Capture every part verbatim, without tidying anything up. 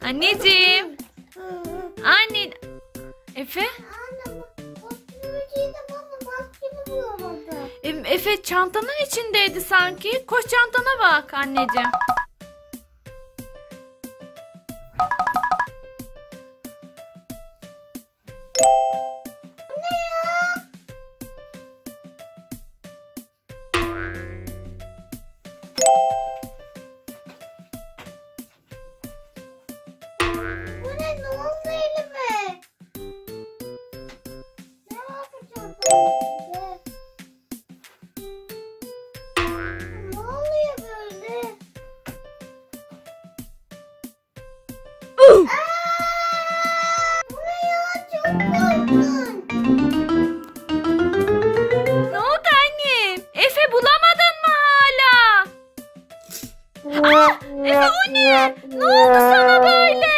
Anneciğim. Anne. Efe? E, Efe çantanın içindeydi sanki. Koş çantana bak anneciğim. Ne oldu annem? Efe bulamadın mı hala? Aa, Efe o ne? Ne oldu sana böyle?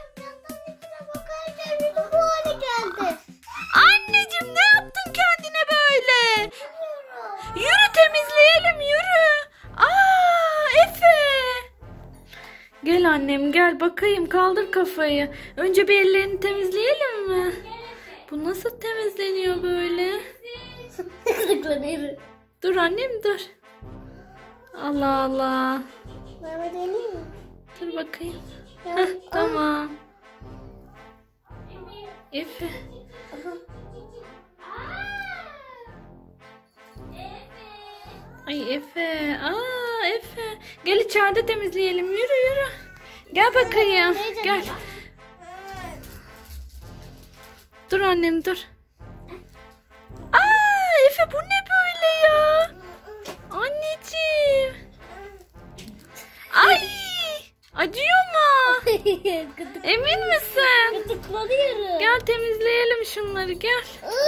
Anneciğim ne yaptın kendine böyle? Yürü temizleyelim yürü. Aa Efe. Gel annem gel bakayım kaldır kafayı. Önce bir ellerini temizleyelim mi? Bu nasıl temizleniyor böyle? Dur annem dur. Allah Allah. Dur bakayım. Heh, tamam. Efe. Ay Efe. Aa Efe. Gel içeride temizleyelim. Yürü yürü. Gel bakayım. Gel. Dur annem dur. Aa Efe bu ne böyle ya? Anneciğim. Ay. Acıyor mu? Emin misin? Gıdıklanıyorum. Gel temizleyelim şunları gel.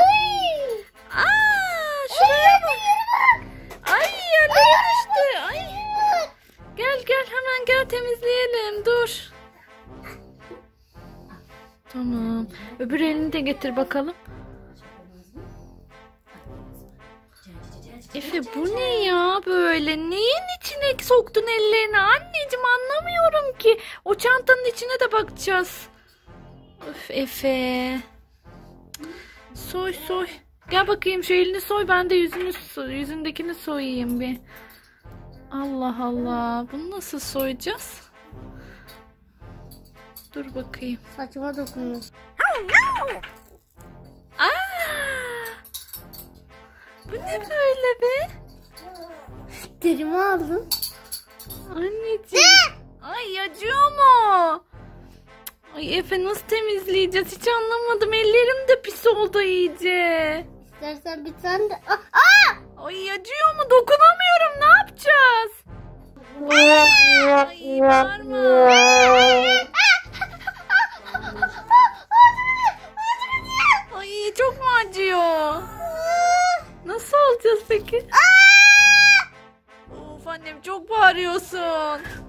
Aa şuraya bak. Ay yerlere düştü. Ay. Gel gel hemen gel temizleyelim. Dur. Tamam. Öbür elini de getir bakalım. Efe bu ne ya böyle? Neyin içine soktun ellerini? Anneciğim anlamıyorum ki. O çantanın içine de bakacağız. Öf Efe. Soy soy. Gel bakayım şu elini soy. Ben de yüzünü soy, yüzündekini soyayım bir. Allah Allah. Bunu nasıl soyacağız? Dur bakayım. Saçıma dokunuyor. Aa! Bu ne böyle be? Derimi aldım. Anneciğim. Ay acıyor mu? Ay Efe nasıl temizleyeceğiz? Hiç anlamadım. Ellerim de pis oldu iyice. İstersen bir tane de... Aa! Aa! Ay acıyor mu? Dokunamıyorum. Ne yapacağız? Ay bağırma. Ay çok mu acıyor? Nasıl olacağız peki? Of annem çok bağırıyorsun.